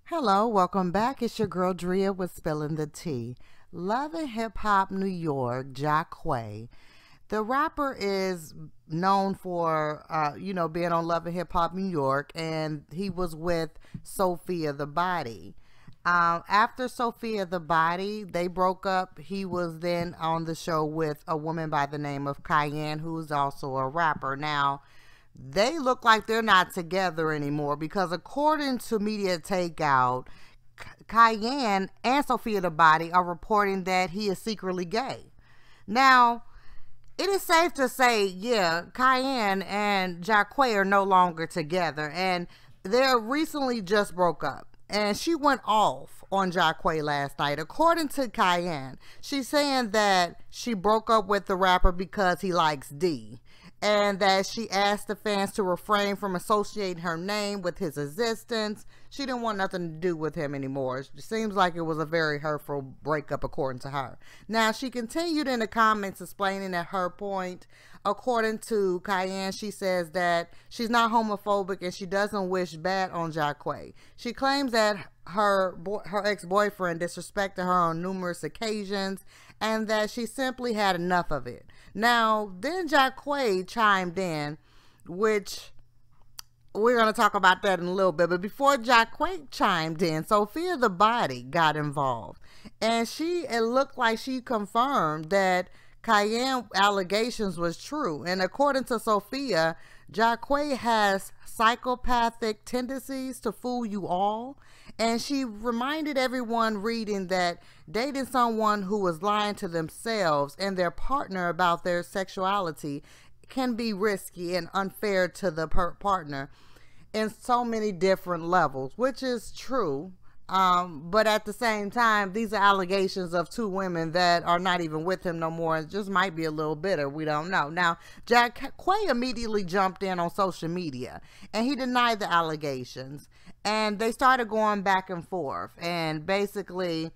Hello, welcome back. It's your girl Drea with Spilling the Tea. Love and Hip Hop New York, Jaquae. The rapper is known for, being on Love and Hip Hop New York, and he was with Sophia the Body. After Sophia the Body, they broke up. He was then on the show with a woman by the name of Cayenne, who's also a rapper. Now, they look like they're not together anymore because according to Media Takeout, Cayenne and Sophia the Body are reporting that he is secretly gay. Now, it is safe to say, yeah, Cayenne and Jaquae are no longer together, and they recently just broke up. And she went off on Jaquae last night. According to Cayenne, she's saying that she broke up with the rapper because he likes D, and that she asked the fans to refrain from associating her name with his existence. She didn't want nothing to do with him anymore. It seems like it was a very hurtful breakup according to her. Now, she continued in the comments explaining at her point. According to Cayenne, she says that she's not homophobic and she doesn't wish bad on Jaquae. She claims that her ex-boyfriend disrespected her on numerous occasions and that she simply had enough of it. Now, then Jaquae chimed in, which we're going to talk about that in a little bit. But before Jaquae chimed in, Sophia the Body got involved. And it looked like she confirmed that Cayenne allegations was true. And according to Sophia, Jaquae has psychopathic tendencies to fool you all. And she reminded everyone reading that dating someone who was lying to themselves and their partner about their sexuality can be risky and unfair to the partner in so many different levels, which is true. But at the same time, these are allegations of two women that are not even with him no more. It just might be a little bitter. We don't know. Now, Jaquae immediately jumped in on social media and he denied the allegations. And they started going back and forth and basically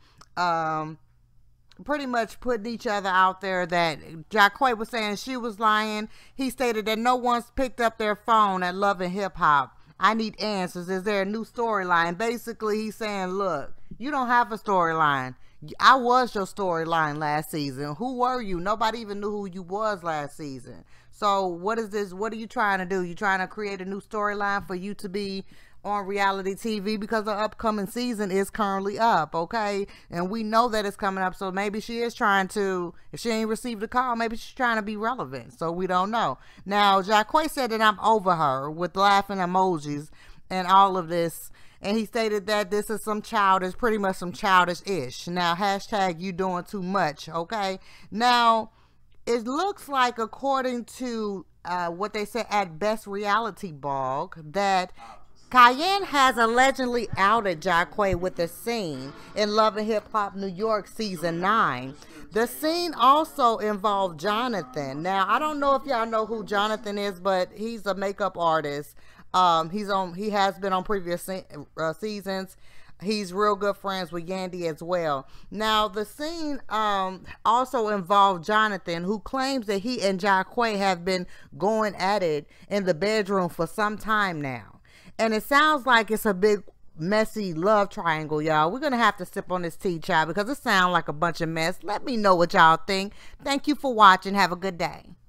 pretty much putting each other out there that Jaquae was saying she was lying. He stated that no one's picked up their phone at Love and Hip Hop. I need answers. Is there a new storyline? Basically, he's saying, look, you don't have a storyline. I was your storyline last season. Who were you? Nobody even knew who you was last season. So what is this? What are you trying to do? You trying to create a new storyline for you to be on reality TV because the upcoming season is currently up, okay? And we know that it's coming up, so maybe she is trying to, if she ain't received a call, maybe she's trying to be relevant, so we don't know. Now, Jaquae said that I'm over her with laughing emojis and all of this, and he stated that this is some childish, pretty much some childish-ish. Now, hashtag you doing too much, okay? Now, it looks like, according to what they said at Best Reality Blog, that Cayenne has allegedly outed Jaquae with a scene in Love and Hip Hop New York Season 9. The scene also involved Jonathan. Now, I don't know if y'all know who Jonathan is, but he's a makeup artist. He has been on previous seasons. He's real good friends with Yandy as well. Now, the scene also involved Jonathan, who claims that he and Jaquae have been going at it in the bedroom for some time now. And it sounds like it's a big, messy love triangle, y'all. We're going to have to sip on this tea, child, because it sounds like a bunch of mess. Let me know what y'all think. Thank you for watching. Have a good day.